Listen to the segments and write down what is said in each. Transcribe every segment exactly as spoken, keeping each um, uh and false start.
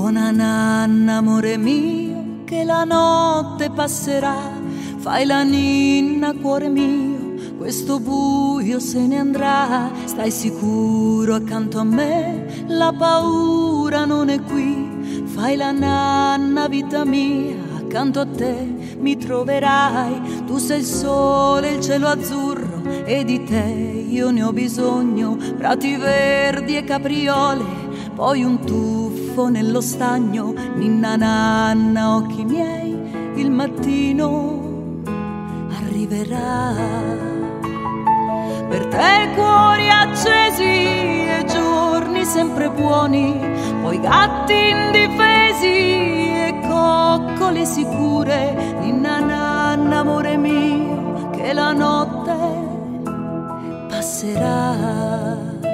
Buona nanna, amore mio, che la notte passerà. Fai la ninna, cuore mio, questo buio se ne andrà. Stai sicuro accanto a me, la paura non è qui. Fai la nanna, vita mia, accanto a te mi troverai. Tu sei il sole, il cielo azzurro, e di te io ne ho bisogno. Prati verdi e capriole, poi un tuffo nello stagno. Ninna nanna, occhi miei, il mattino arriverà. Per te cuori accesi e giorni sempre buoni, poi gatti indifesi e coccole sicure. Ninna nanna, amore mio, che la notte passerà.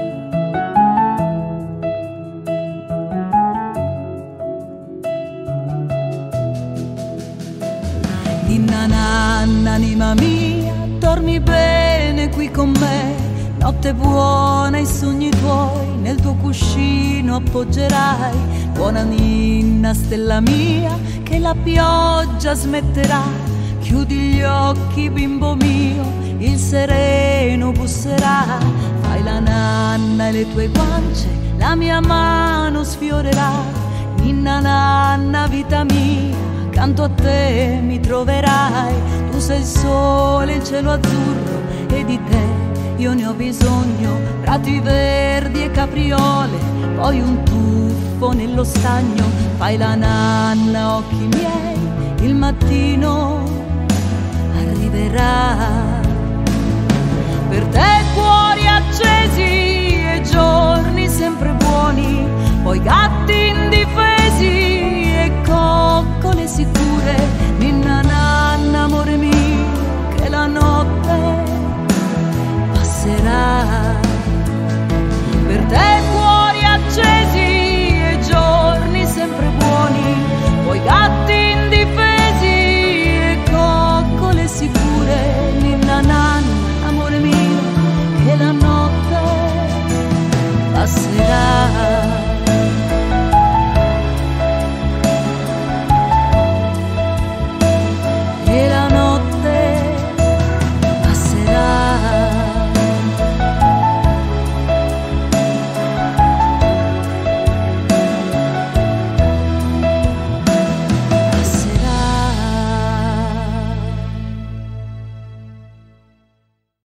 Ninna nanna, anima mia, dormi bene qui con me. Notte buona, i sogni tuoi nel tuo cuscino appoggerai. Buona ninna, stella mia, che la pioggia smetterà. Chiudi gli occhi, bimbo mio, il sereno busserà. Fai la nanna e le tue guance la mia mano sfiorerà. Ninna nanna, vita mia, accanto a te mi troverai. Tu sei il sole, il cielo azzurro, e di te io ne ho bisogno. Prati verdi e capriole, poi un tuffo nello stagno. Fai la nanna, occhi miei, il mattino arriverà. Per te